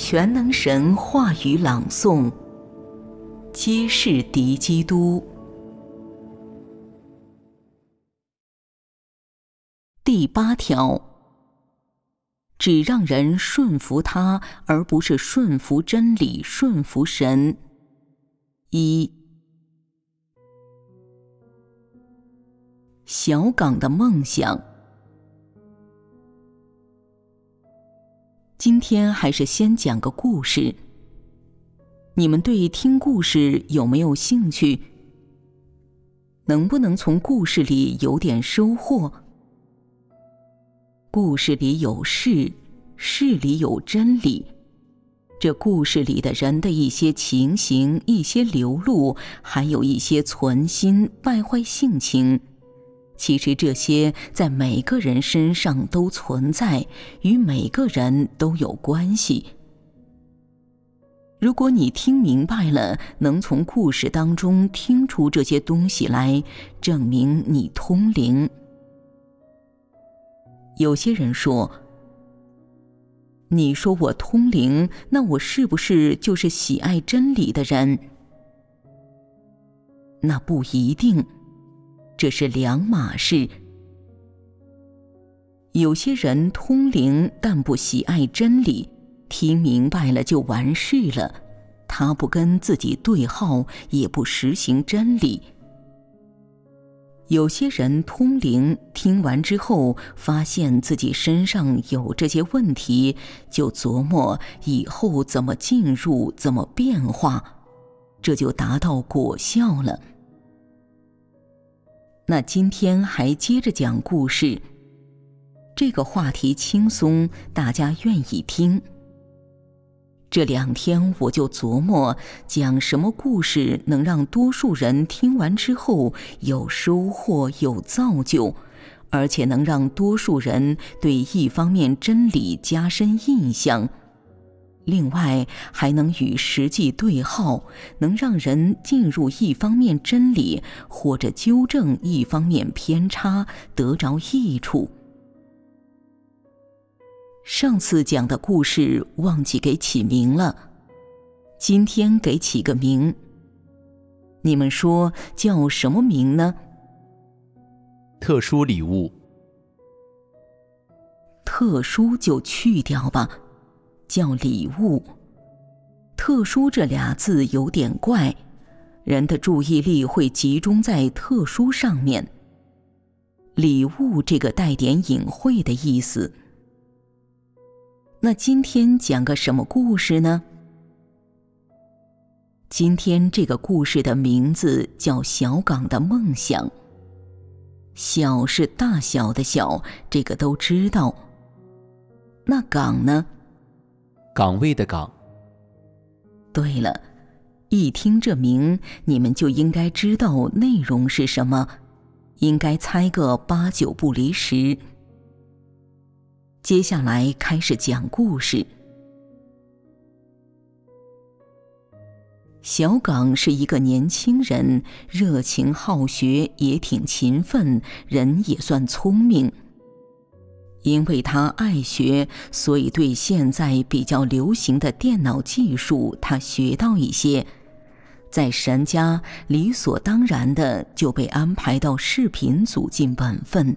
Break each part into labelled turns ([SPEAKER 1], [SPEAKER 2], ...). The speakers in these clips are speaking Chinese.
[SPEAKER 1] 全能神话语朗诵，揭示敌基督。第8条，只让人顺服他，而不是顺服真理、顺服神。1、小岗的梦想。今天还是先讲个故事。你们对听故事有没有兴趣？能不能从故事里有点收获？故事里有事，事里有真理。这故事里的人的一些情形，一些流露，还有一些存心败坏性情，其实这些在每个人身上都存在，与每个人都有关系。如果你听明白了，能从故事当中听出这些东西来，证明你通灵。有些人说，你说我通灵，那我是不是就是喜爱真理的人？那不一定，这是两码事。有些人通灵，但不喜爱真理，听明白了就完事了，他不跟自己对号，也不实行真理。有些人通灵，听完之后发现自己身上有这些问题，就琢磨以后怎么进入，怎么变化，这就达到果效了。那今天还接着讲故事，这个话题轻松，大家愿意听。这2天我就琢磨讲什么故事能让多数人听完之后有收获、有造就，而且能让多数人对一方面真理加深印象，另外还能与实际对号，能让人进入一方面真理，或者纠正一方面偏差，得着益处。上次讲的故事忘记给起名了，今天给起个名。你们说叫什么名呢？
[SPEAKER 2] 特殊礼物。
[SPEAKER 1] 特殊就去掉吧，叫礼物。特殊这俩字有点怪，人的注意力会集中在特殊上面。礼物这个带点隐晦的意思。那今天讲个什么故事呢？今天这个故事的名字叫小岗的梦想。小是大小的小，这个都知道。那岗呢？
[SPEAKER 2] 岗位的岗。
[SPEAKER 1] 对了，一听这名，你们就应该知道内容是什么，应该猜个8、9不离10。接下来开始讲故事。小岗是一个年轻人，热情好学，也挺勤奋，人也算聪明。因为他爱学，所以对现在比较流行的电脑技术他学到一些，在神家理所当然的就被安排到视频组尽本分。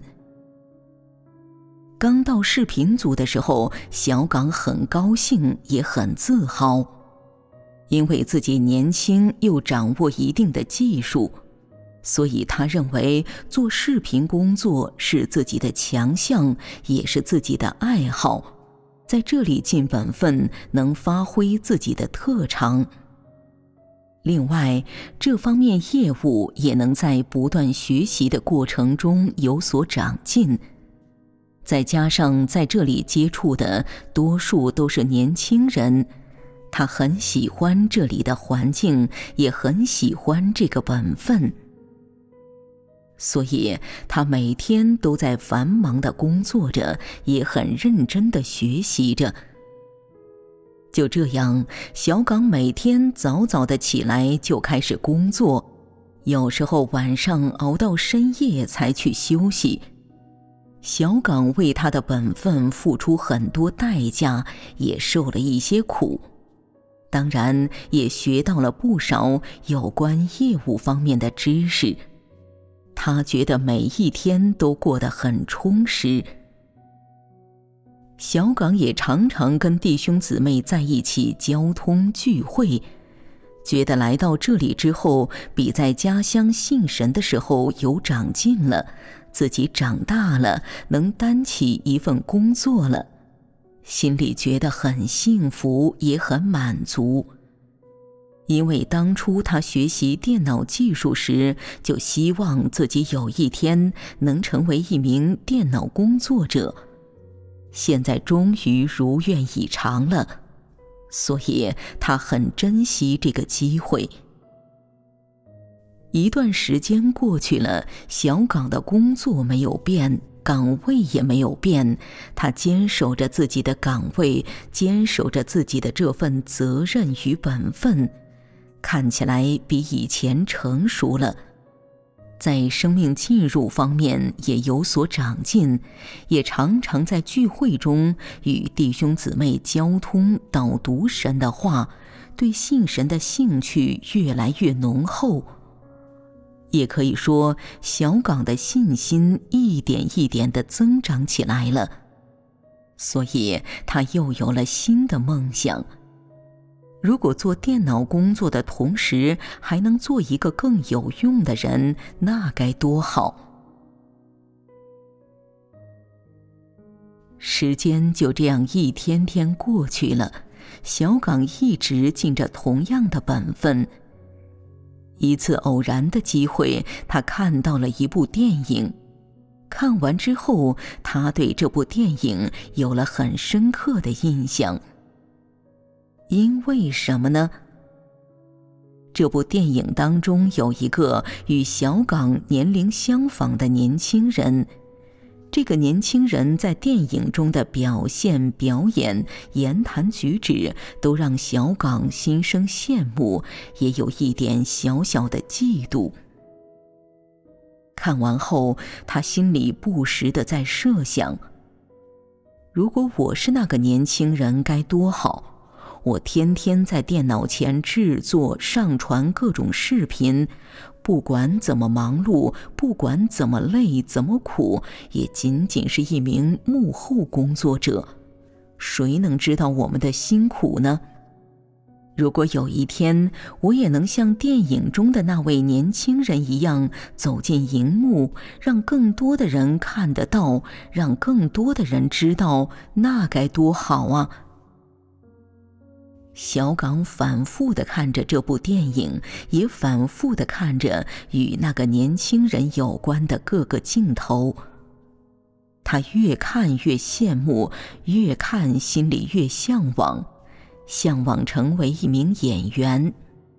[SPEAKER 1] 刚到视频组的时候，小岗很高兴，也很自豪，因为自己年轻又掌握一定的技术，所以他认为做视频工作是自己的强项，也是自己的爱好，在这里尽本分，能发挥自己的特长。另外，这方面业务也能在不断学习的过程中有所长进。再加上在这里接触的多数都是年轻人，他很喜欢这里的环境，也很喜欢这个本分，所以他每天都在繁忙地工作着，也很认真地学习着。就这样，小岗每天早早地起来就开始工作，有时候晚上熬到深夜才去休息。 小岗为他的本分付出很多代价，也受了一些苦，当然也学到了不少有关业务方面的知识。他觉得每一天都过得很充实。小岗也常常跟弟兄姊妹在一起交通聚会，觉得来到这里之后，比在家乡信神的时候有长进了，自己长大了，能担起一份工作了，心里觉得很幸福，也很满足。因为当初他学习电脑技术时，就希望自己有一天能成为一名电脑工作者，现在终于如愿以偿了，所以他很珍惜这个机会。一段时间过去了，小岗的工作没有变，岗位也没有变，他坚守着自己的岗位，坚守着自己的这份责任与本分，看起来比以前成熟了，在生命进入方面也有所长进，也常常在聚会中与弟兄姊妹交通导读神的话，对信神的兴趣越来越浓厚。也可以说，小岗的信心一点一点地增长起来了，所以他又有了新的梦想。如果做电脑工作的同时还能做一个更有用的人，那该多好。时间就这样一天天过去了，小岗一直尽着同样的本分。一次偶然的机会，他看到了一部电影，看完之后，他对这部电影有了很深刻的印象。因为什么呢？这部电影当中有一个与小岗年龄相仿的年轻人，这个年轻人在电影中的表现、表演、言谈举止都让小岗心生羡慕，也有一点小小的嫉妒。看完后，他心里不时地在设想，如果我是那个年轻人该多好，我天天在电脑前制作、上传各种视频，不管怎么忙碌，不管怎么累、怎么苦，也仅仅是一名幕后工作者。谁能知道我们的辛苦呢？如果有一天，我也能像电影中的那位年轻人一样走进荧幕，让更多的人看得到，让更多的人知道，那该多好啊！小岗反复地看着这部电影，也反复地看着与那个年轻人有关的各个镜头。他越看越羡慕，越看心里越向往，向往成为一名演员。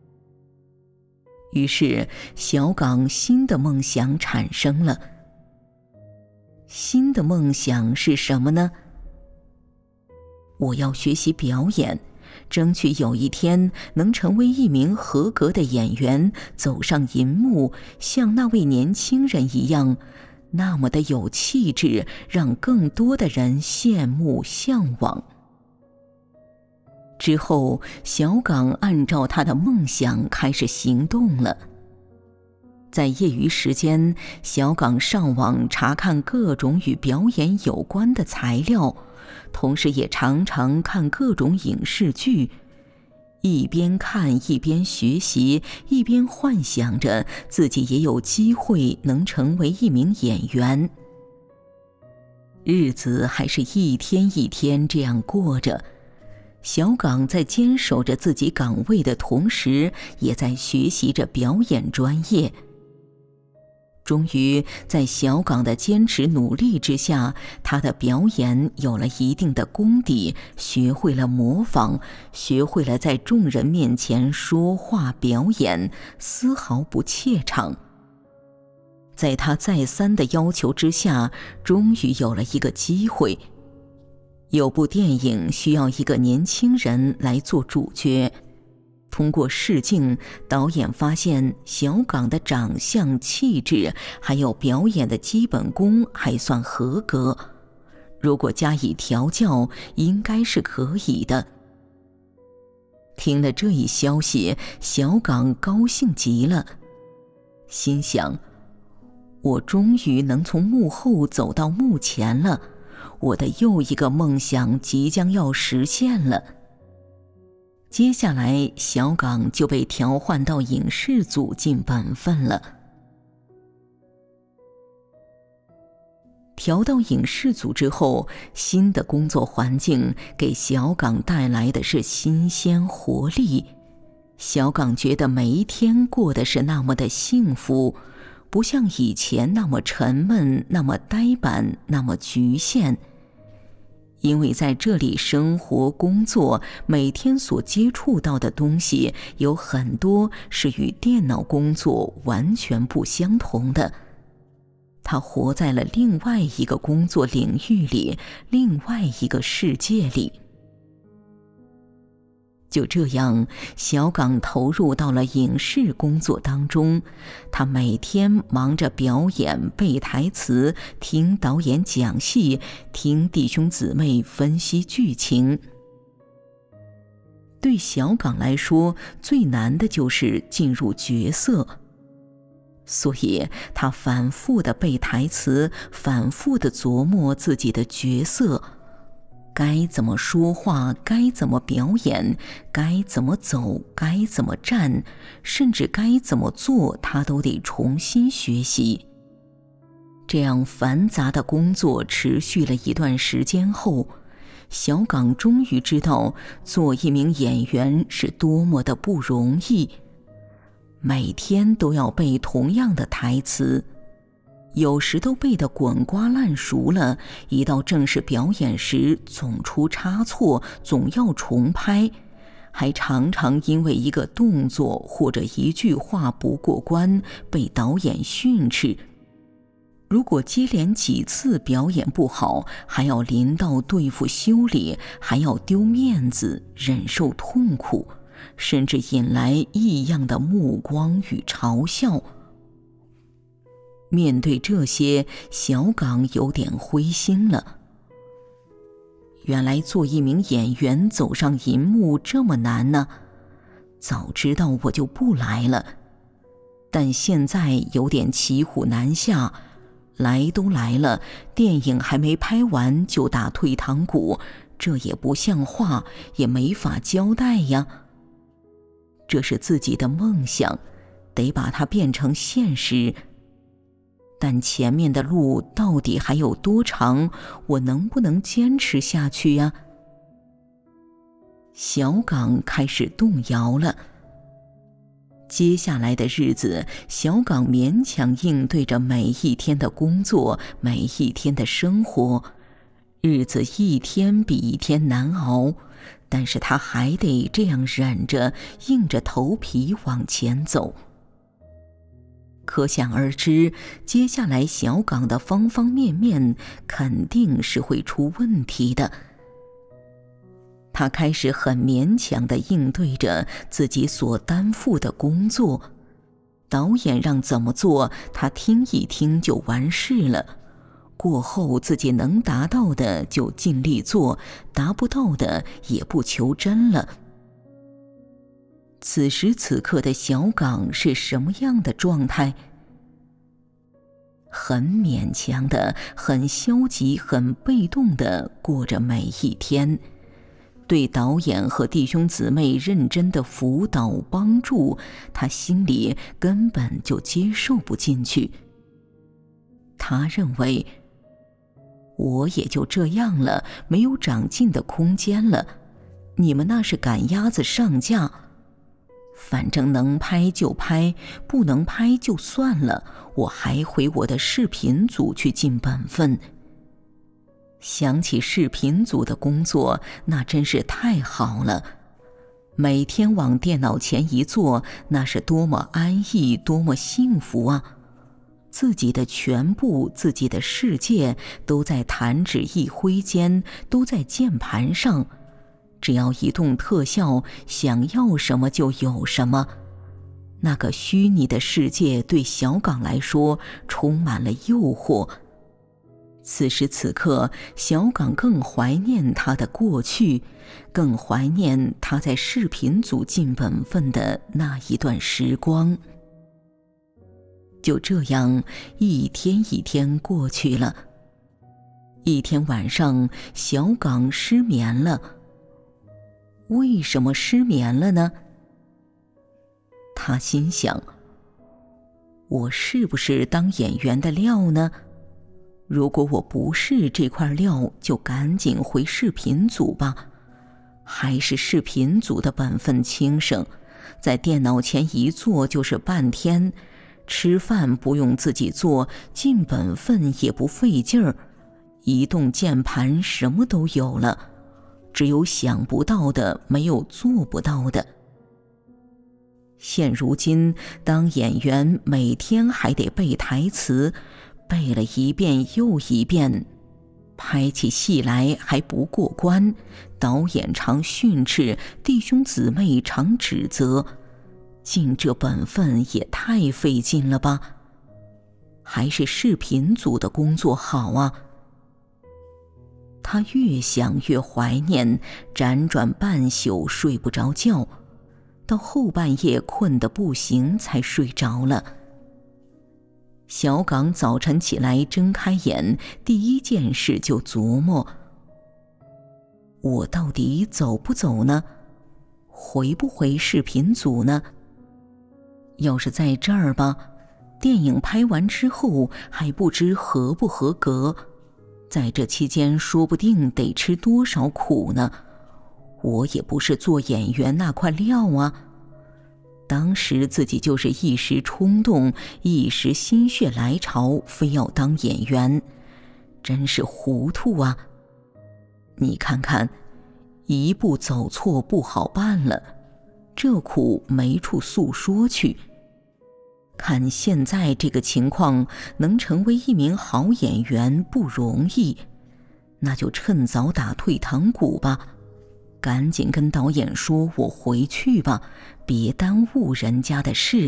[SPEAKER 1] 于是，小岗新的梦想产生了。新的梦想是什么呢？我要学习表演，争取有一天能成为一名合格的演员，走上银幕，像那位年轻人一样，那么的有气质，让更多的人羡慕向往。之后，小岗按照他的梦想开始行动了。在业余时间，小岗上网查看各种与表演有关的材料，同时也常常看各种影视剧，一边看一边学习，一边幻想着自己也有机会能成为一名演员。日子还是一天一天这样过着，小岗在坚守着自己岗位的同时，也在学习着表演专业。终于在小岗的坚持努力之下，他的表演有了一定的功底，学会了模仿，学会了在众人面前说话表演，丝毫不怯场。在他再三的要求之下，终于有了一个机会。有部电影需要一个年轻人来做主角， 通过试镜，导演发现小岗的长相、气质，还有表演的基本功还算合格，如果加以调教，应该是可以的。听了这一消息，小岗高兴极了，心想：我终于能从幕后走到幕前了，我的又一个梦想即将要实现了。接下来，小岗就被调换到影视组尽本分了。调到影视组之后，新的工作环境给小岗带来的是新鲜活力。小岗觉得每一天过得是那么的幸福，不像以前那么沉闷，那么呆板，那么局限。因为在这里生活工作，每天所接触到的东西有很多是与电脑工作完全不相同的。他活在了另外一个工作领域里，另外一个世界里。就这样，小岗投入到了影视工作当中。他每天忙着表演、背台词、听导演讲戏、听弟兄姊妹分析剧情。对小岗来说，最难的就是进入角色，所以他反复地背台词，反复地琢磨自己的角色。该怎么说话，该怎么表演，该怎么走，该怎么站，甚至该怎么做，他都得重新学习。这样繁杂的工作持续了一段时间后，小岗终于知道做一名演员是多么的不容易。每天都要背同样的台词，有时都背得滚瓜烂熟了，一到正式表演时总出差错，总要重拍，还常常因为一个动作或者一句话不过关被导演训斥。如果接连几次表演不好，还要临到对付修理，还要丢面子，忍受痛苦，甚至引来异样的目光与嘲笑。面对这些，小岗有点灰心了。原来做一名演员走上银幕这么难呢，早知道我就不来了。但现在有点骑虎难下，来都来了，电影还没拍完就打退堂鼓，这也不像话，也没法交代呀。这是自己的梦想，得把它变成现实。但前面的路到底还有多长？我能不能坚持下去呀？小岗开始动摇了。接下来的日子，小岗勉强应对着每一天的工作，每一天的生活，日子一天比一天难熬，但是他还得这样忍着，硬着头皮往前走。可想而知，接下来小岗的方方面面肯定是会出问题的。他开始很勉强地应对着自己所担负的工作，导演让怎么做，他听一听就完事了。过后自己能达到的就尽力做，达不到的也不求真了。此时此刻的小岗是什么样的状态？很勉强的，很消极，很被动的过着每一天，对导演和弟兄姊妹认真的辅导帮助，他心里根本就接受不进去。他认为，我也就这样了，没有长进的空间了，你们那是赶鸭子上架，反正能拍就拍，不能拍就算了，我还回我的视频组去尽本分。想起视频组的工作，那真是太好了，每天往电脑前一坐，那是多么安逸，多么幸福啊！自己的全部，自己的世界都在弹指一挥间，都在键盘上， 只要一动特效，想要什么就有什么。那个虚拟的世界对小岗来说充满了诱惑。此时此刻，小岗更怀念他的过去，更怀念他在视频组尽本分的那一段时光。就这样，一天一天过去了。一天晚上，小岗失眠了。为什么失眠了呢？他心想，我是不是当演员的料呢？如果我不是这块料，就赶紧回视频组吧。还是视频组的本分轻省，在电脑前一坐就是半天，吃饭不用自己做，尽本分也不费劲儿，一动键盘什么都有了，只有想不到的，没有做不到的。现如今当演员每天还得背台词，背了一遍又一遍，拍起戏来还不过关，导演常训斥，弟兄姊妹常指责，尽这本分也太费劲了吧？还是视频组的工作好啊。他越想越怀念，辗转半宿睡不着觉，到后半夜困得不行才睡着了。小岗早晨起来睁开眼，第一件事就琢磨，我到底走不走呢？回不回视频组呢？要是在这儿吧，电影拍完之后还不知合不合格，在这期间说不定得吃多少苦呢。我也不是做演员那块料啊。当时自己就是一时冲动，一时心血来潮，非要当演员，真是糊涂啊。你看看，一步走错不好办了，这苦没处诉说去。看现在这个情况，能成为一名好演员不容易，那就趁早打退堂鼓吧，赶紧跟导演说我回去吧，别耽误人家的事。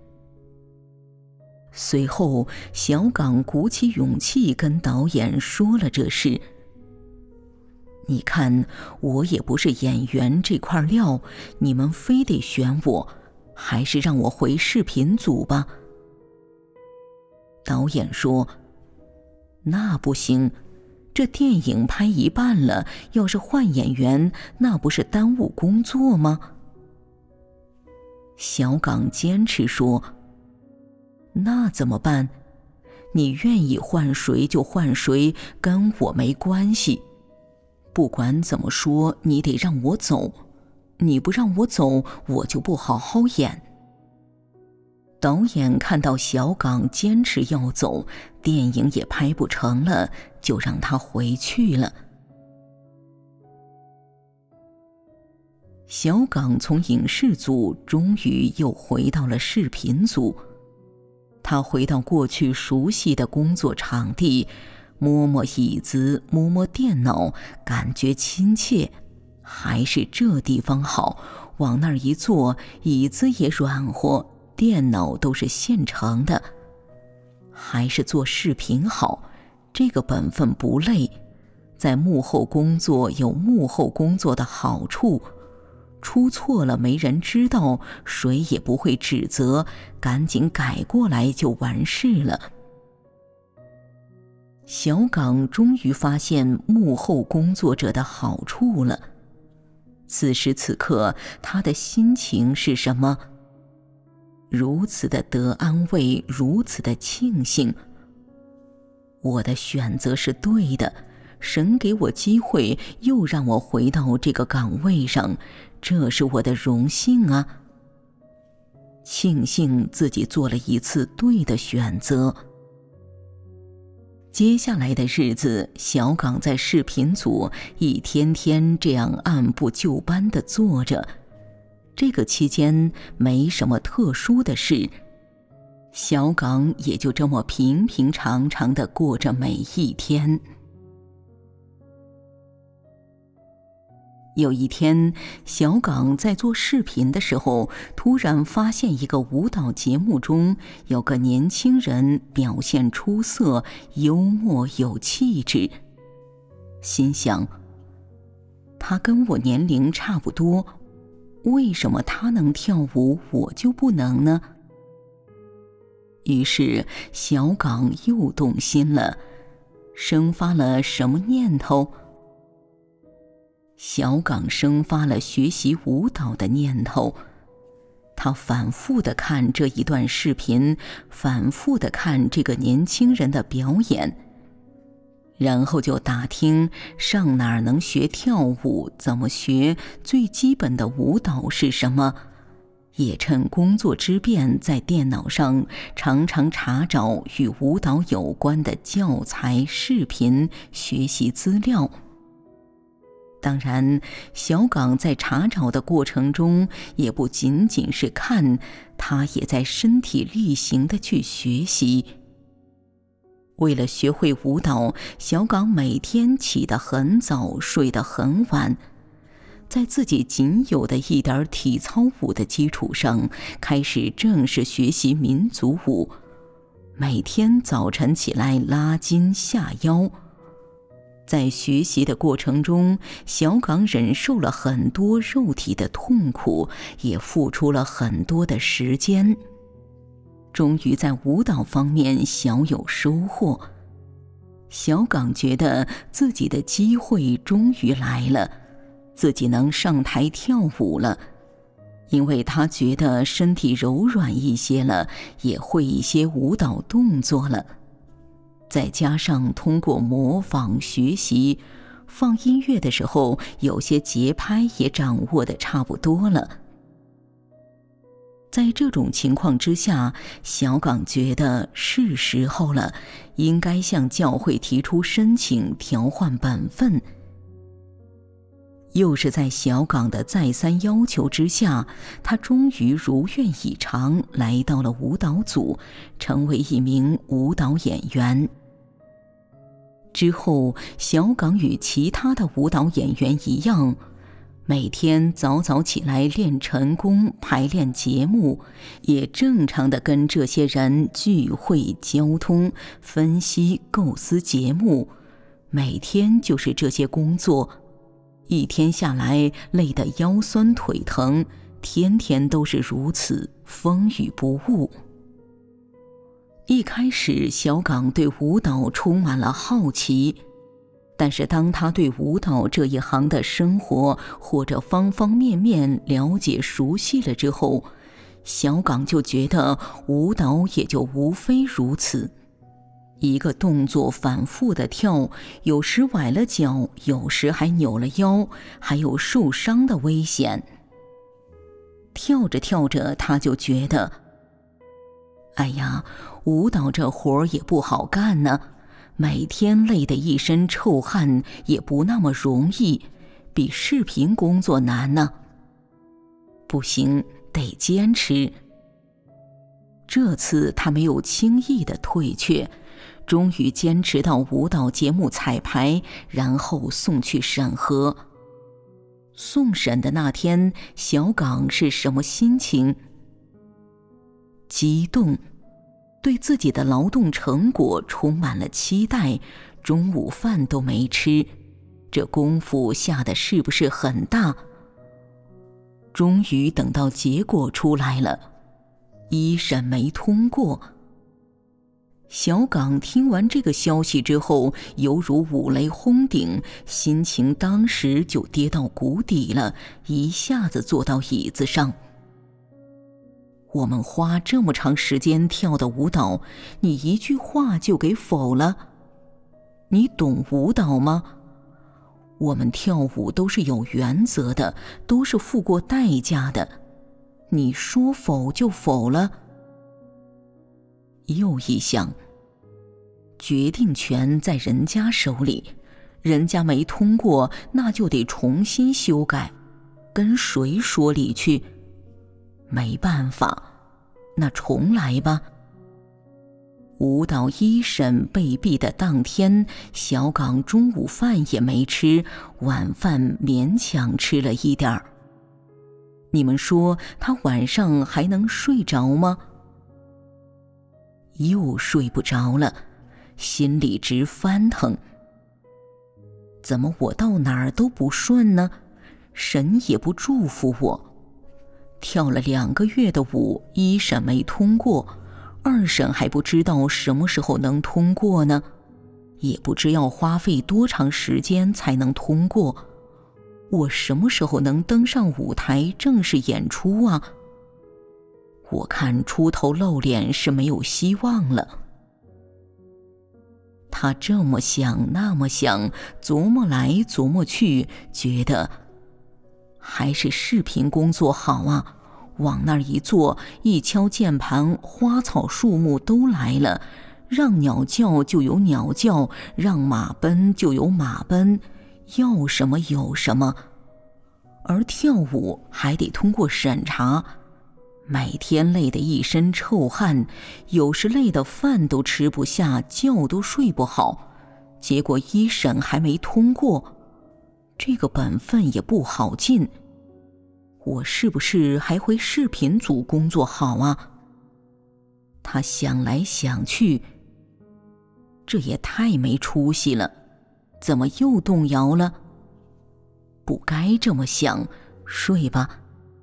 [SPEAKER 1] 随后，小岗鼓起勇气跟导演说了这事。你看，我也不是演员这块料，你们非得选我，还是让我回视频组吧。导演说，那不行，这电影拍一半了，要是换演员，那不是耽误工作吗？小岗坚持说，那怎么办？你愿意换谁就换谁，跟我没关系。不管怎么说，你得让我走，你不让我走，我就不好好演。导演看到小岗坚持要走，电影也拍不成了，就让他回去了。小岗从影视组终于又回到了视频组，他回到过去熟悉的工作场地，摸摸椅子，摸摸电脑，感觉亲切。还是这地方好，往那儿一坐，椅子也软和，电脑都是现成的。还是做视频好，这个本分不累，在幕后工作有幕后工作的好处，出错了没人知道，谁也不会指责，赶紧改过来就完事了。小岗终于发现幕后工作者的好处了。此时此刻，他的心情是什么？如此的得安慰，如此的庆幸。我的选择是对的，神给我机会，又让我回到这个岗位上，这是我的荣幸啊！庆幸自己做了一次对的选择。接下来的日子，小岗在视频组一天天这样按部就班地做着。这个期间没什么特殊的事，小岗也就这么平平常常地过着每一天。 有一天，小岗在做视频的时候，突然发现一个舞蹈节目中有个年轻人表现出色，幽默有气质。心想，他跟我年龄差不多，为什么他能跳舞，我就不能呢？于是小岗又动心了，生发了什么念头？小岗生发了学习舞蹈的念头。他反复地看这一段视频，反复地看这个年轻人的表演，然后就打听上哪儿能学跳舞，怎么学，最基本的舞蹈是什么，也趁工作之便在电脑上常常查找与舞蹈有关的教材、视频、学习资料。当然，小岗在查找的过程中，也不仅仅是看，他也在身体力行地去学习。为了学会舞蹈，小岗每天起得很早，睡得很晚，在自己仅有的一点体操舞的基础上，开始正式学习民族舞。每天早晨起来拉筋下腰。在学习的过程中，小岗忍受了很多肉体的痛苦，也付出了很多的时间，终于在舞蹈方面小有收获。小岗觉得自己的机会终于来了，自己能上台跳舞了，因为他觉得身体柔软一些了，也会一些舞蹈动作了。再加上通过模仿学习，放音乐的时候，有些节拍也掌握得差不多了。在这种情况之下，小岗觉得是时候了，应该向教会提出申请调换本分。又是在小岗的再三要求之下，他终于如愿以偿来到了舞蹈组，成为一名舞蹈演员。之后，小岗与其他的舞蹈演员一样，每天早早起来练晨功，排练节目，也正常的跟这些人聚会交通，分析构思节目，每天就是这些工作。一天下来，累得腰酸腿疼，天天都是如此，风雨不误。一开始，小岗对舞蹈充满了好奇，但是当他对舞蹈这一行的生活或者方方面面了解熟悉了之后，小岗就觉得舞蹈也就无非如此，一个动作反复的跳，有时崴了脚，有时还扭了腰，还有受伤的危险。跳着跳着，他就觉得，哎呀，舞蹈这活儿也不好干呢，每天累得一身臭汗，也不那么容易，比视频工作难呢。不行，得坚持。这次他没有轻易的退却，终于坚持到舞蹈节目彩排，然后送去审核。送审的那天，小岗是什么心情？激动，对自己的劳动成果充满了期待，中午饭都没吃，这功夫下的是不是很大？终于等到结果出来了，一审没通过。小岗听完这个消息之后，犹如五雷轰顶，心情当时就跌到谷底了，一下子坐到椅子上。我们花这么长时间跳的舞蹈，你一句话就给否了？你懂舞蹈吗？我们跳舞都是有原则的，都是付过代价的，你说否就否了？又一想，决定权在人家手里，人家没通过，那就得重新修改，跟谁说理去？没办法，那重来吧。 舞蹈一审被毙的当天，小岗中午饭也没吃，晚饭勉强吃了一点儿。你们说他晚上还能睡着吗？又睡不着了，心里直翻腾。怎么我到哪儿都不顺呢？神也不祝福我。跳了2个月的舞，一审没通过，二审还不知道什么时候能通过呢，也不知要花费多长时间才能通过。我什么时候能登上舞台正式演出啊？我看出头露脸是没有希望了。他这么想那么想，琢磨来琢磨去，觉得还是视频工作好啊。往那儿一坐，一敲键盘，花草树木都来了，让鸟叫就有鸟叫，让马奔就有马奔，要什么有什么。而跳舞还得通过审查，每天累得一身臭汗，有时累得饭都吃不下，觉都睡不好，结果一审还没通过，这个本分也不好尽。我是不是还回视频组工作好啊？他想来想去，这也太没出息了，怎么又动摇了？不该这么想，睡吧。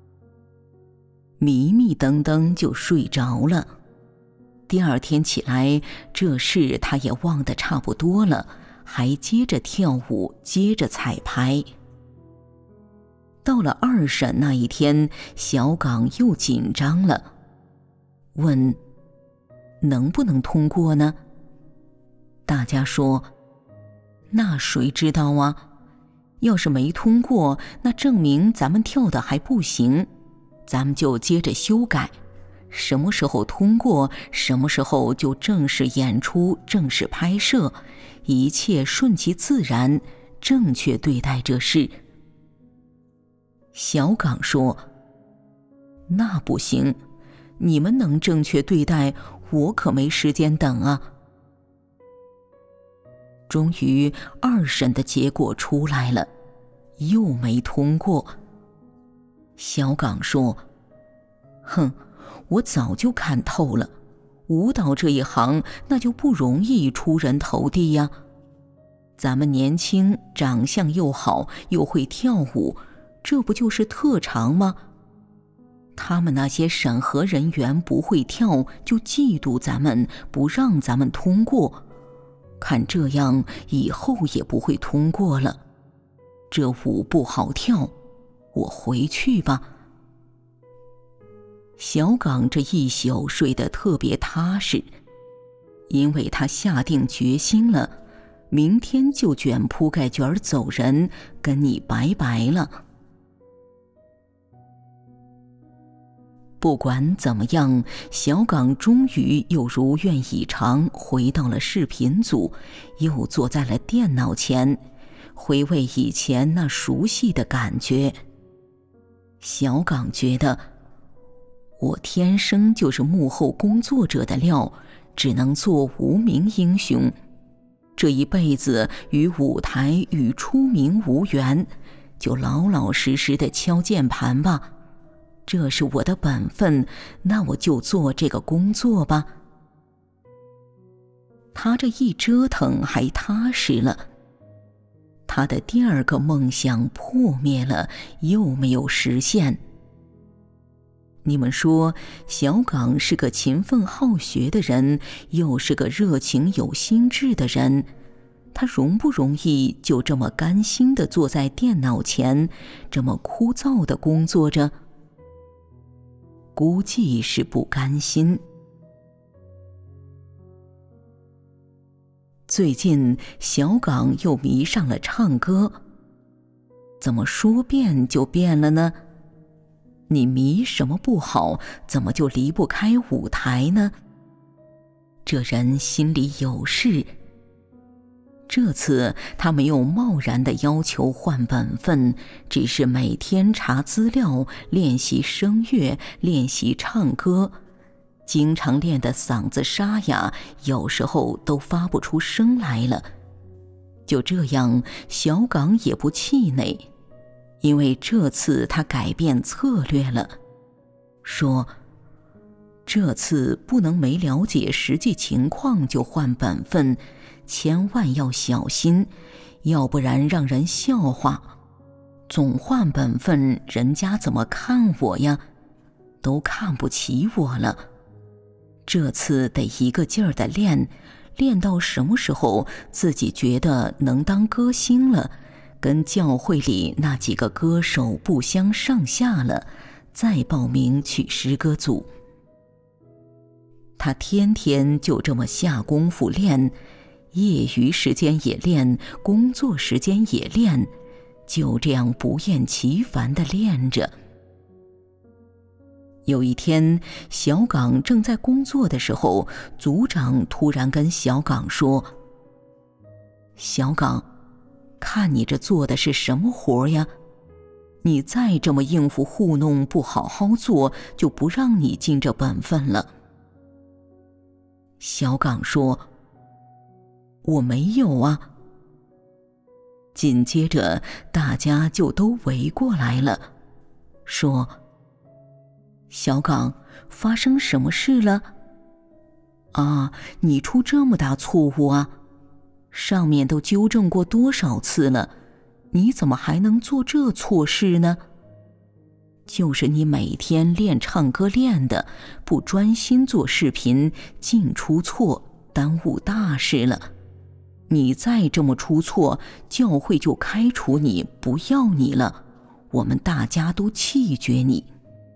[SPEAKER 1] 迷迷瞪瞪就睡着了。第二天起来，这事他也忘得差不多了，还接着跳舞，接着彩排。到了二审那一天，小岗又紧张了，问能不能通过呢？大家说那谁知道啊，要是没通过，那证明咱们跳的还不行，咱们就接着修改，什么时候通过，什么时候就正式演出，正式拍摄，一切顺其自然，正确对待这事。小岗说，那不行，你们能正确对待，我可没时间等啊。终于二审的结果出来了，又没通过。小岗说，哼，我早就看透了，舞蹈这一行那就不容易出人头地呀。咱们年轻，长相又好，又会跳舞，这不就是特长吗？他们那些审核人员不会跳，就嫉妒咱们，不让咱们通过。看这样，以后也不会通过了。这舞不好跳，我回去吧。小岗这一宿睡得特别踏实，因为他下定决心了，明天就卷铺盖卷走人，跟你拜拜了。不管怎么样，小岗终于又如愿以偿回到了视频组，又坐在了电脑前，回味以前那熟悉的感觉。小岗觉得，我天生就是幕后工作者的料，只能做无名英雄。这一辈子与舞台与出名无缘，就老老实实的敲键盘吧。这是我的本分，那我就做这个工作吧。他这一折腾还踏实了。他的第二个梦想破灭了，又没有实现。你们说，小岗是个勤奋好学的人，又是个热情有心智的人，他容不容易就这么甘心地坐在电脑前，这么枯燥地工作着？估计是不甘心。最近小岗又迷上了唱歌，怎么说变就变了呢？你迷什么不好，怎么就离不开舞台呢？这人心里有事。这次他没有贸然地要求换本分，只是每天查资料，练习声乐，练习唱歌， 经常练得嗓子沙哑，有时候都发不出声来了。就这样，小岗也不气馁，因为这次他改变策略了，说这次不能没了解实际情况就换本分，千万要小心，要不然让人笑话。总换本分，人家怎么看我呀？都看不起我了。这次得一个劲儿地练，练到什么时候自己觉得能当歌星了，跟教会里那几个歌手不相上下了，再报名去诗歌组。他天天就这么下功夫练，业余时间也练，工作时间也练，就这样不厌其烦地练着。有一天，小岗正在工作的时候，组长突然跟小岗说：小岗，看你这做的是什么活呀？你再这么应付糊弄，不好好做，就不让你尽这本分了。小岗说：我没有啊。紧接着大家就都围过来了，说：小岗，发生什么事了？啊，你出这么大错误啊！上面都纠正过多少次了，你怎么还能做这错事呢？就是你每天练唱歌练的，不专心做视频，净出错，耽误大事了。你再这么出错，教会就开除你，不要你了，我们大家都弃绝你。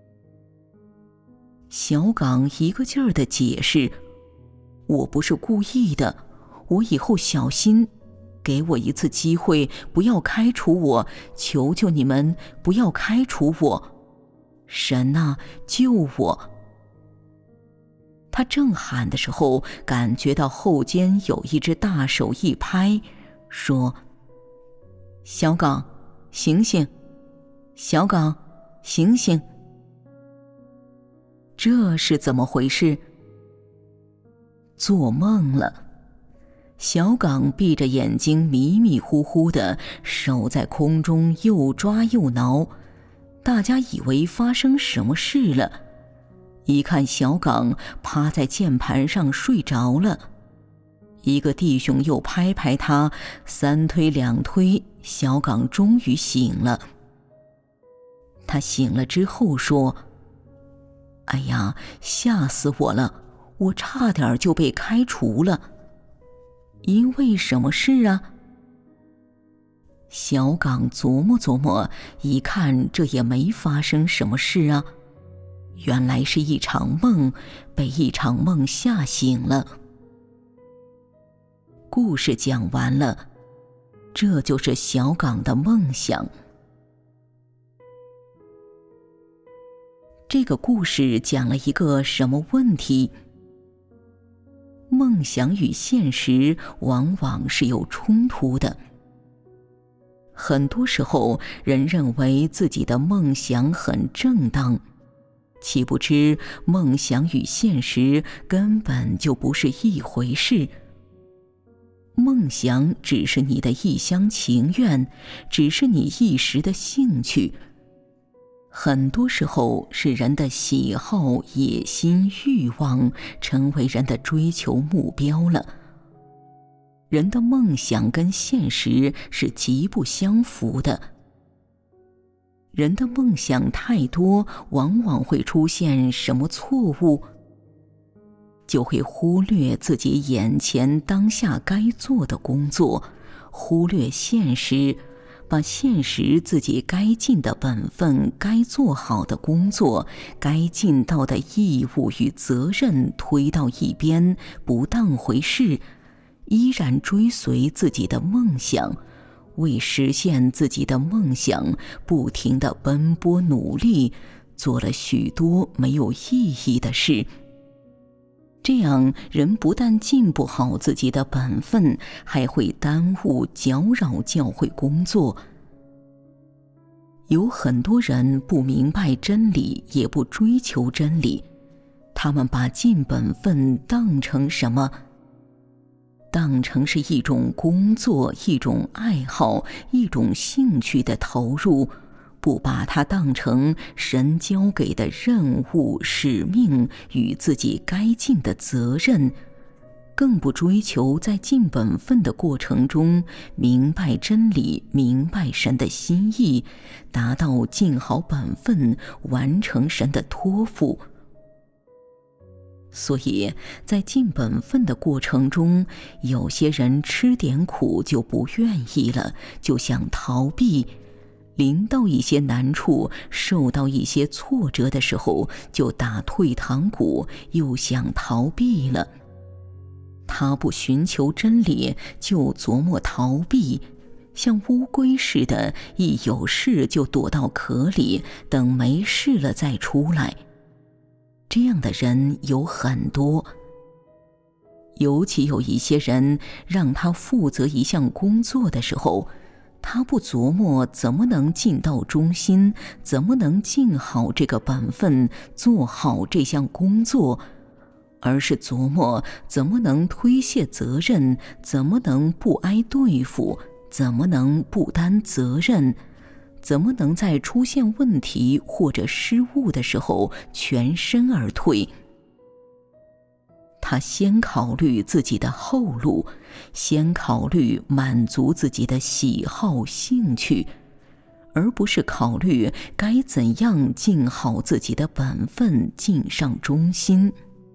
[SPEAKER 1] 小岗一个劲儿地解释：我不是故意的，我以后小心，给我一次机会，不要开除我，求求你们不要开除我，神啊，救我！他正喊的时候，感觉到后肩有一只大手一拍，说：小岗，醒醒！小岗，醒醒！这是怎么回事？做梦了。小岗闭着眼睛，迷迷糊糊的，手在空中又抓又挠，大家以为发生什么事了，一看小岗趴在键盘上睡着了。一个弟兄又拍拍他，三推两推，小岗终于醒了。他醒了之后说：哎呀，吓死我了，我差点就被开除了。因为什么事啊？小岗琢磨琢磨，一看这也没发生什么事啊，原来是一场梦，被一场梦吓醒了。故事讲完了，这就是小岗的梦想。这个故事讲了一个什么问题？梦想与现实往往是有冲突的。很多时候，人认为自己的梦想很正当，岂不知梦想与现实根本就不是一回事。梦想只是你的一厢情愿，只是你一时的兴趣。很多时候是人的喜好、野心、欲望成为人的追求目标了。人的梦想跟现实是极不相符的。人的梦想太多，往往会出现什么错误？就会忽略自己眼前当下该做的工作，忽略现实，把现实自己该尽的本分、该做好的工作、该尽到的义务与责任推到一边，不当回事，依然追随自己的梦想，为实现自己的梦想不停地奔波努力，做了许多没有意义的事。这样人不但尽不好自己的本分，还会耽误搅扰教会工作。有很多人不明白真理，也不追求真理， 他们把尽本分当成什么？当成是一种工作，一种爱好，一种兴趣的投入，不把它当成神交给的任务、使命与自己该尽的责任，更不追求在尽本分的过程中明白真理，明白神的心意，达到尽好本分，完成神的托付。所以在尽本分的过程中，有些人吃点苦就不愿意了，就想逃避，临到一些难处，受到一些挫折的时候，就打退堂鼓，又想逃避了。他不寻求真理，就琢磨逃避，像乌龟似的，一有事就躲到壳里，等没事了再出来。这样的人有很多，尤其有一些人让他负责一项工作的时候，他不琢磨怎么能尽到忠心，怎么能尽好这个本分，做好这项工作，而是琢磨怎么能推卸责任，怎么能不挨对付，怎么能不担责任，怎么能在出现问题或者失误的时候全身而退。他先考虑自己的后路，先考虑满足自己的喜好兴趣，而不是考虑该怎样尽好自己的本分，尽上忠心。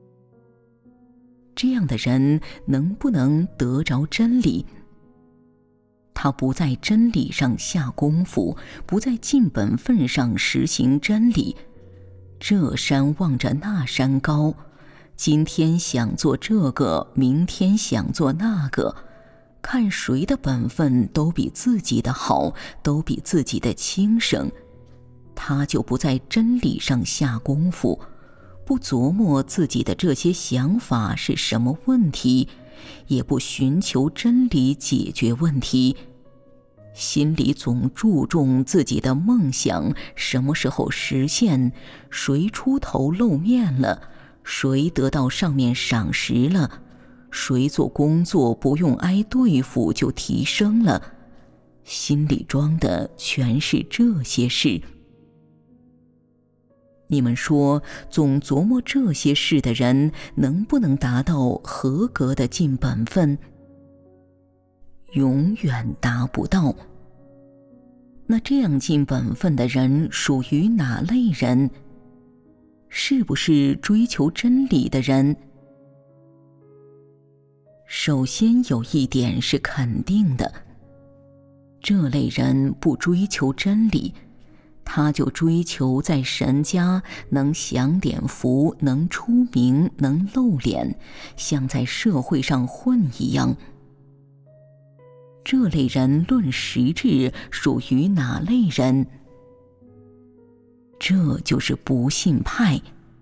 [SPEAKER 1] 这样的人能不能得着真理？他不在真理上下功夫，不在尽本分上实行真理，这山望着那山高，今天想做这个，明天想做那个，看谁的本分都比自己的好，都比自己的轻省，他就不在真理上下功夫，不琢磨自己的这些想法是什么问题，也不寻求真理解决问题，心里总注重自己的梦想什么时候实现，谁出头露面了，谁得到上面赏识了，谁做工作不用挨对付就提升了，心里装的全是这些事。你们说，总琢磨这些事的人，能不能达到合格的尽本分？永远达不到。那这样尽本分的人属于哪类人？是不是追求真理的人？首先有一点是肯定的，这类人不追求真理，他就追求在神家能享点福，能出名，能露脸，像在社会上混一样。这类人论实质属于哪类人？这就是不信派。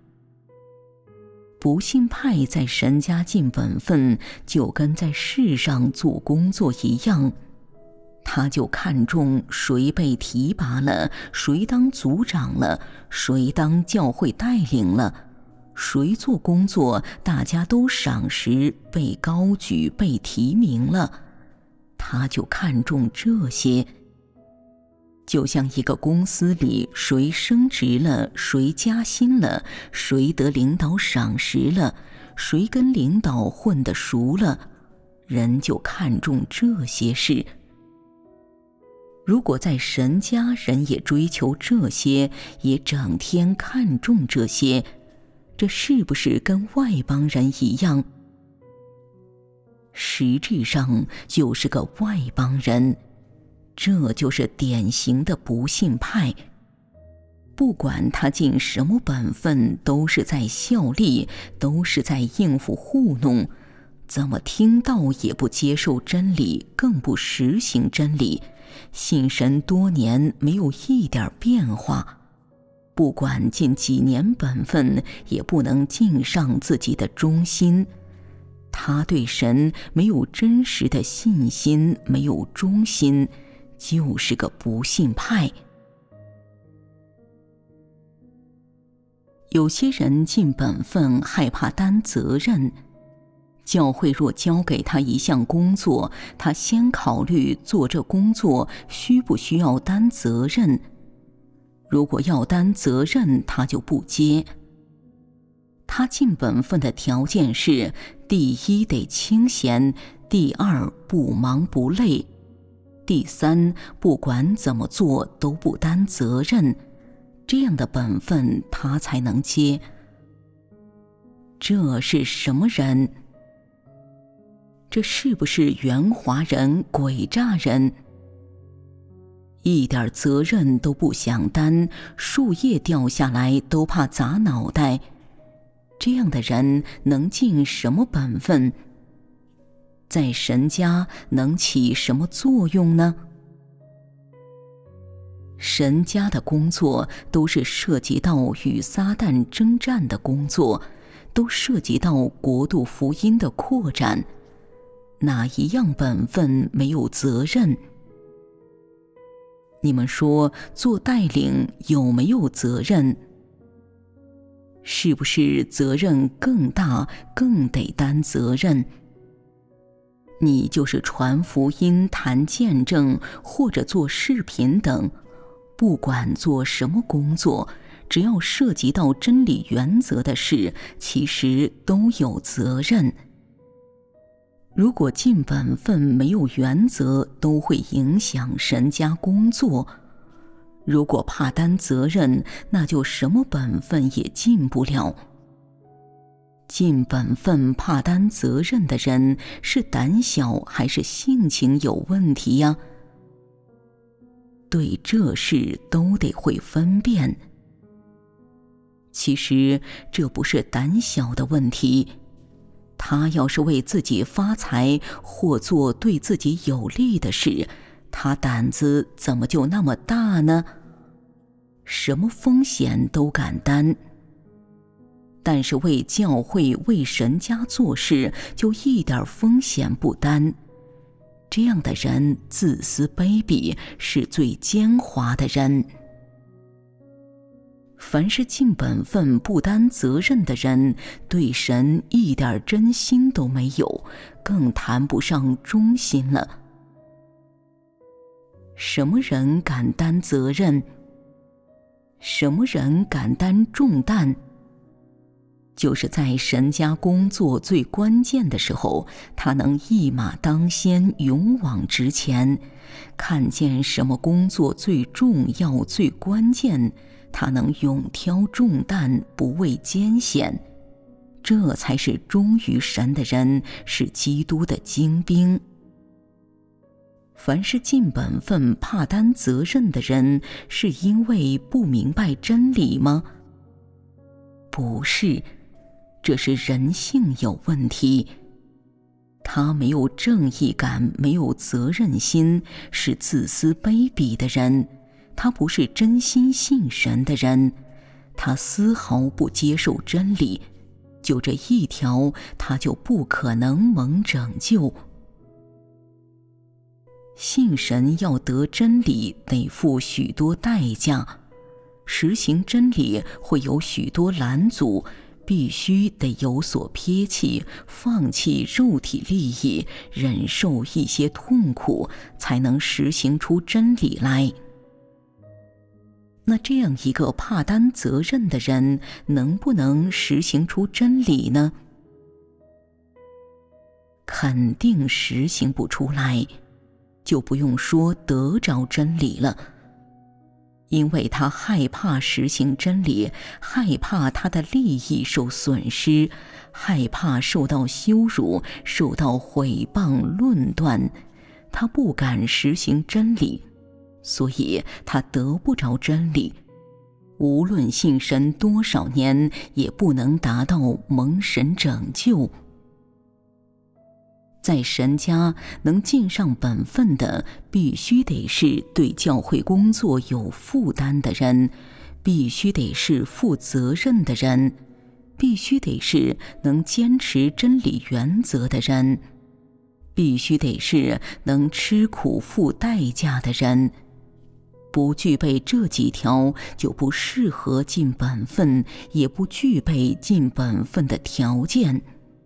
[SPEAKER 1] 不信派在神家尽本分，就跟在世上做工作一样，他就看重谁被提拔了，谁当组长了，谁当教会带领了，谁做工作大家都赏识，被高举，被提名了，他就看重这些。就像一个公司里，谁升职了，谁加薪了，谁得领导赏识了，谁跟领导混得熟了，人就看重这些事。如果在神家人也追求这些，也整天看重这些，这是不是跟外邦人一样？实质上就是个外邦人，这就是典型的不信派。不管他尽什么本分，都是在效力，都是在应付糊弄，怎么听到也不接受真理，更不实行真理，信神多年没有一点变化，不管尽几年本分，也不能尽上自己的忠心。他对神没有真实的信心，没有忠心，就是个不信派。 有些人尽本分，害怕担责任。教会若交给他一项工作，他先考虑做这工作需不需要担责任。如果要担责任，他就不接。他尽本分的条件是：第一得清闲，第二不忙不累，第三不管怎么做都不担责任。这样的本分他才能接。这是什么人？这是不是圆滑人、诡诈人？一点责任都不想担，树叶掉下来都怕砸脑袋。这样的人能尽什么本分？在神家能起什么作用呢？神家的工作都是涉及到与撒旦征战的工作，都涉及到国度福音的扩展。哪一样本分没有责任？你们说做带领有没有责任？是不是责任更大，更得担责任？你就是传福音、谈见证，或者做视频等，不管做什么工作，只要涉及到真理原则的事，其实都有责任。如果尽本分没有原则，都会影响神家工作。如果怕担责任，那就什么本分也尽不了。尽本分怕担责任的人，是胆小还是性情有问题呀？对这事都得会分辨。其实这不是胆小的问题，他要是为自己发财或做对自己有利的事，他胆子怎么就那么大呢？什么风险都敢担，但是为教会、为神家做事，就一点风险不担。这样的人自私卑鄙，是最奸猾的人。凡是尽本分不担责任的人，对神一点真心都没有，更谈不上忠心了。什么人敢担责任？什么人敢担重担？就是在神家工作最关键的时候，他能一马当先，勇往直前。看见什么工作最重要、最关键，他能勇挑重担，不畏艰险。这才是忠于神的人，是基督的精兵。凡是尽本分怕担责任的人，是因为不明白真理吗？不是，这是人性有问题。他没有正义感，没有责任心，是自私卑鄙的人。他不是真心信神的人，他丝毫不接受真理，就这一条，他就不可能蒙拯救。信神要得真理，得付许多代价。实行真理会有许多拦阻，必须得有所撇弃，放弃肉体利益，忍受一些痛苦，才能实行出真理来。那这样一个怕担责任的人，能不能实行出真理呢？肯定实行不出来，就不用说得着真理了。因为他害怕实行真理，害怕他的利益受损失，害怕受到羞辱，受到毁谤论断，他不敢实行真理，所以他得不着真理。无论信神多少年，也不能达到蒙神拯救。在神家能尽上本分的，必须得是对教会工作有负担的人，必须得是负责任的人，必须得是能坚持真理原则的人，必须得是能吃苦付代价的人。 不具备这几条，就不适合尽本分，也不具备尽本分的条件。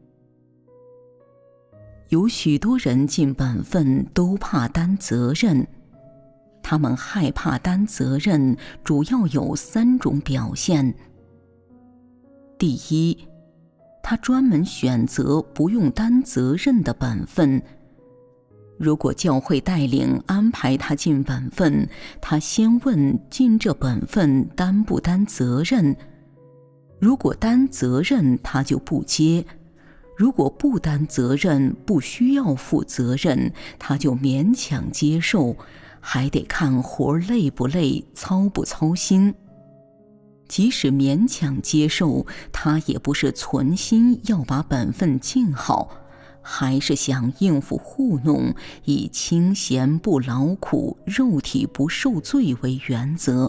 [SPEAKER 1] 有许多人尽本分都怕担责任，他们害怕担责任，主要有3种表现。第一，他专门选择不用担责任的本分。如果教会带领安排他尽本分，他先问尽这本分担不担责任，如果担责任他就不接，如果不担责任不需要负责任，他就勉强接受，还得看活累不累，操不操心。即使勉强接受，他也不是存心要把本分尽好，还是想应付糊弄，以清闲不劳苦，肉体不受罪为原则。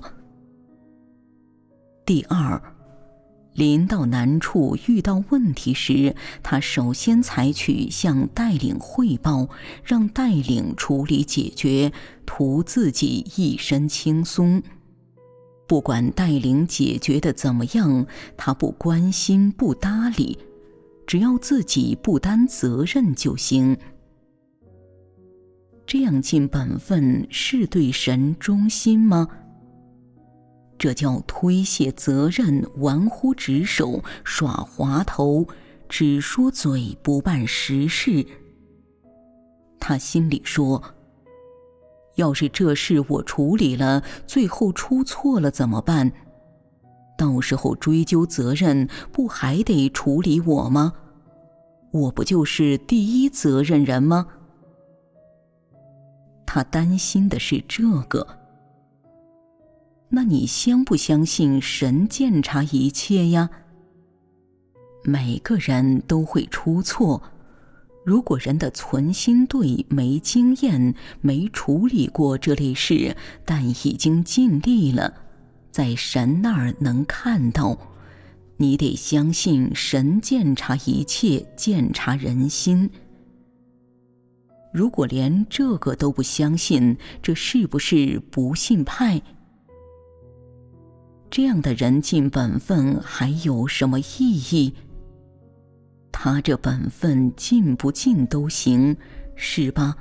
[SPEAKER 1] 第二，临到难处遇到问题时，他首先采取向带领汇报，让带领处理解决，图自己一身轻松。不管带领解决的怎么样，他不关心不搭理，只要自己不担责任就行。这样尽本分是对神忠心吗？这叫推卸责任，玩忽职守，耍滑头，只说嘴不办实事。他心里说，要是这事我处理了，最后出错了怎么办？到时候追究责任，不还得处理我吗？我不就是第一责任人吗？他担心的是这个。那你相不相信神鉴察一切呀？每个人都会出错，如果人的存心对，没经验，没处理过这类事，但已经尽力了，在神那儿能看到，你得相信神鉴察一切，鉴察人心。如果连这个都不相信，这是不是不信派？这样的人尽本分还有什么意义？他这本分尽不尽都行，是吧？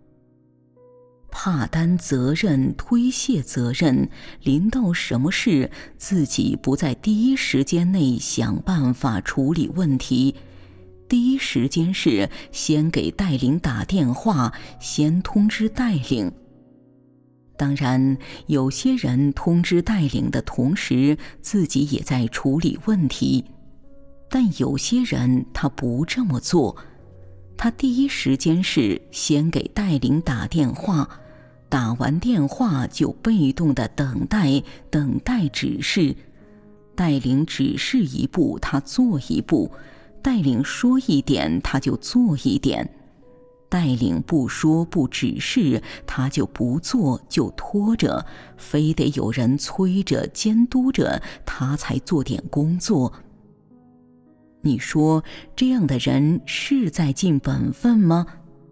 [SPEAKER 1] 怕担责任，推卸责任，临到什么事，自己不在第一时间内想办法处理问题。第一时间是先给带领打电话，先通知带领。当然，有些人通知带领的同时，自己也在处理问题。但有些人他不这么做，他第一时间是先给带领打电话，打完电话就被动的等待指示，带领指示一步他做一步，带领说一点他就做一点，带领不说不指示他就不做，就拖着，非得有人催着监督着他才做点工作。你说这样的人是在尽本分吗？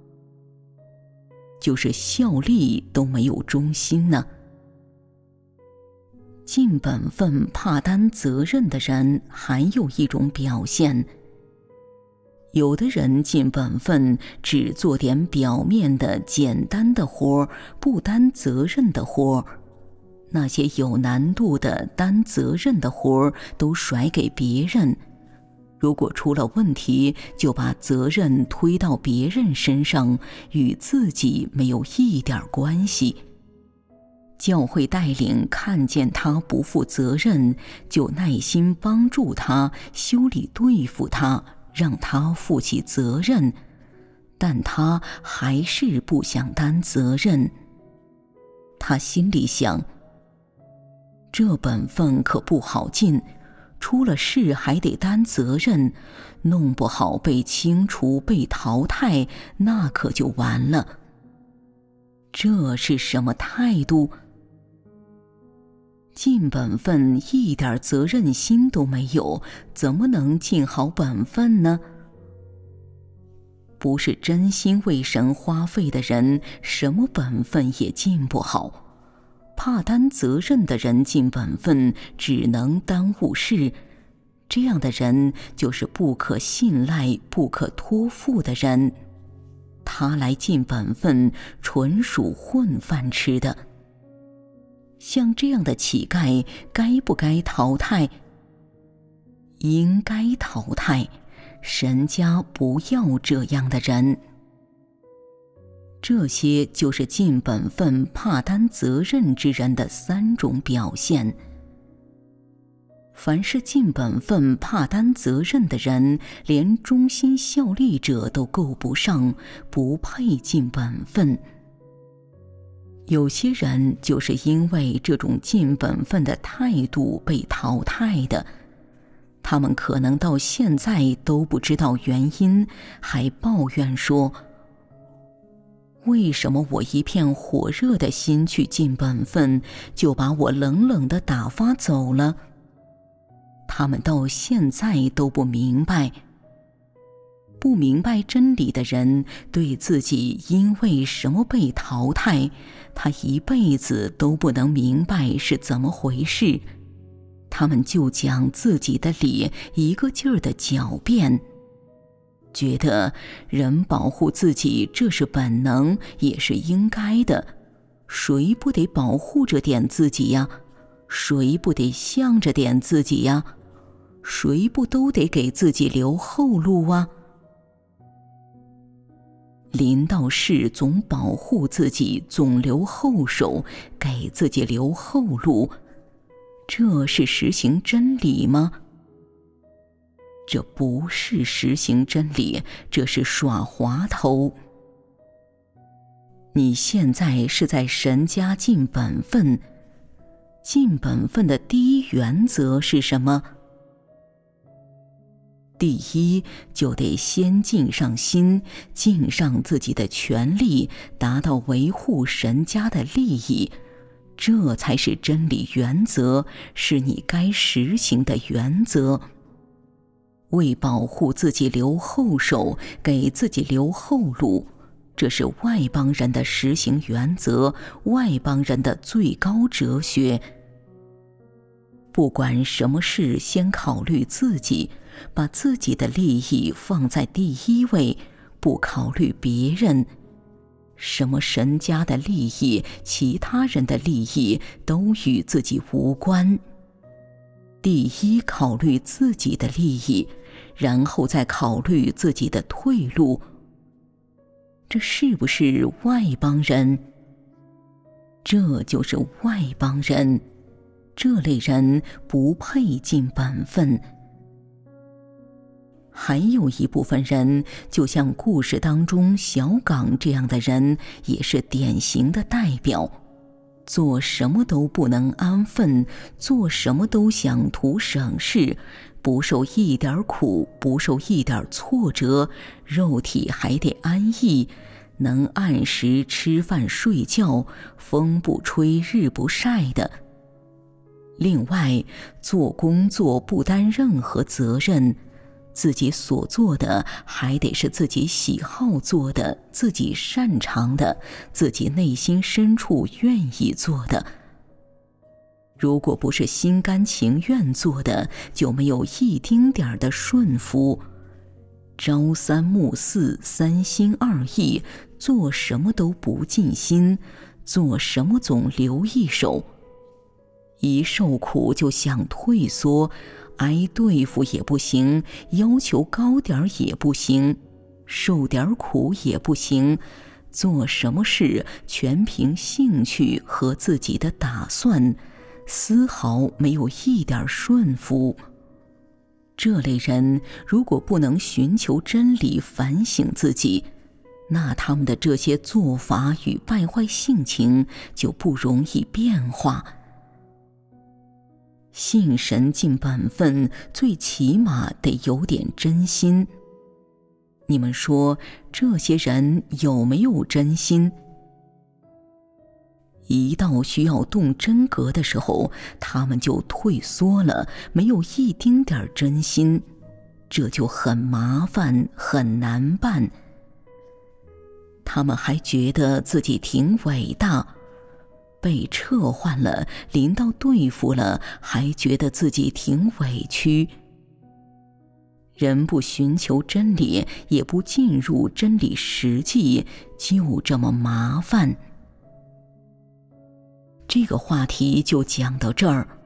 [SPEAKER 1] 就是效力都没有忠心呢。尽本分怕担责任的人还有一种表现，有的人尽本分只做点表面的简单的活，不担责任的活，那些有难度的担责任的活都甩给别人，如果出了问题，就把责任推到别人身上，与自己没有一点关系。教会带领看见他不负责任，就耐心帮助他，修理对付他，让他负起责任，但他还是不想担责任。他心里想，这本分可不好尽，出了事还得担责任，弄不好被清除被淘汰，那可就完了。这是什么态度？尽本分一点责任心都没有，怎么能尽好本分呢？不是真心为神花费的人，什么本分也尽不好。 怕担责任的人尽本分，只能耽误事。这样的人就是不可信赖、不可托付的人。他来尽本分，纯属混饭吃的。像这样的乞丐，该不该淘汰？应该淘汰。神家不要这样的人。这些就是尽本分、怕担责任之人的3种表现。凡是尽本分、怕担责任的人，连忠心效力者都够不上，不配尽本分。有些人就是因为这种尽本分的态度被淘汰的，他们可能到现在都不知道原因，还抱怨说：为什么我一片火热的心去尽本分，就把我冷冷地打发走了？他们到现在都不明白。不明白真理的人，对自己因为什么被淘汰，他一辈子都不能明白是怎么回事。他们就讲自己的理，一个劲儿地狡辩，觉得人保护自己这是本能，也是应该的。谁不得保护着点自己呀？谁不得向着点自己呀？谁不都得给自己留后路啊？临到事总保护自己，总留后手，给自己留后路，这是实行真理吗？这不是实行真理，这是耍滑头。你现在是在神家尽本分，尽本分的第一原则是什么？第一，就得先尽上心，尽上自己的权利，达到维护神家的利益，这才是真理原则，是你该实行的原则。为保护自己留后手，给自己留后路，这是外邦人的实行原则，外邦人的最高哲学。不管什么事，先考虑自己，把自己的利益放在第一位，不考虑别人。什么神家的利益，其他人的利益都与自己无关。第一考虑自己的利益，然后再考虑自己的退路。这是不是外邦人？这就是外邦人。这类人不配尽本分。还有一部分人，就像故事当中小岗这样的人，也是典型的代表。做什么都不能安分，做什么都想图省事，不受一点苦，不受一点挫折，肉体还得安逸，能按时吃饭睡觉，风不吹日不晒的。另外，做工作不担任何责任，自己所做的还得是自己喜好做的，自己擅长的，自己内心深处愿意做的。如果不是心甘情愿做的，就没有一丁点儿的顺服。朝三暮四，三心二意，做什么都不尽心，做什么总留一手。一受苦就想退缩，挨对付也不行，要求高点也不行，受点苦也不行，做什么事全凭兴趣和自己的打算，丝毫没有一点顺服。这类人如果不能寻求真理，反省自己，那他们的这些做法与败坏性情就不容易变化。信神尽本分，最起码得有点真心。你们说，这些人有没有真心？一到需要动真格的时候，他们就退缩了，没有一丁点真心，这就很麻烦，很难办。他们还觉得自己挺伟大。 被撤换了，临到对付了，还觉得自己挺委屈。人不寻求真理，也不进入真理实际，就这么麻烦。这个话题就讲到这儿。